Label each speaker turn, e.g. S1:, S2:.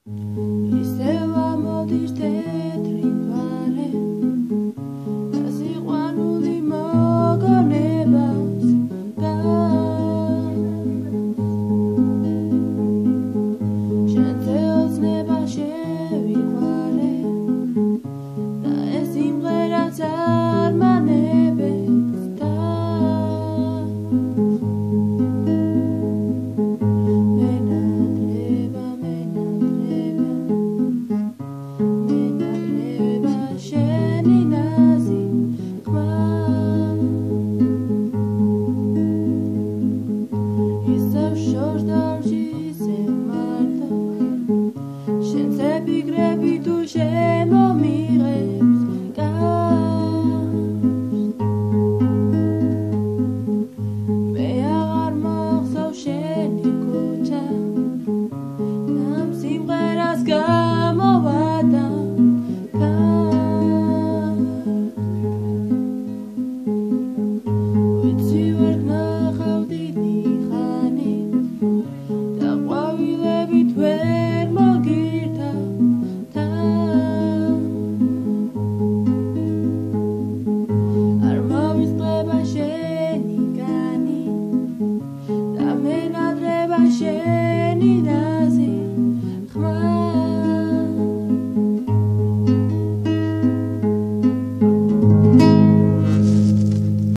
S1: ისევ ამოდის თეთრი თვალე და სიყვარული მოგონებას შენზე ოცნება შევიყვარე და ეს სიმღერაც არ მანებებს მენატრება შენი ნაზი ხმა ისევ შორს დავში ისევ მარტო შენზე ფიქრები თუ შემომიღებს მე აღარ მახსოვს შენი ქუჩა ამ სიმღერას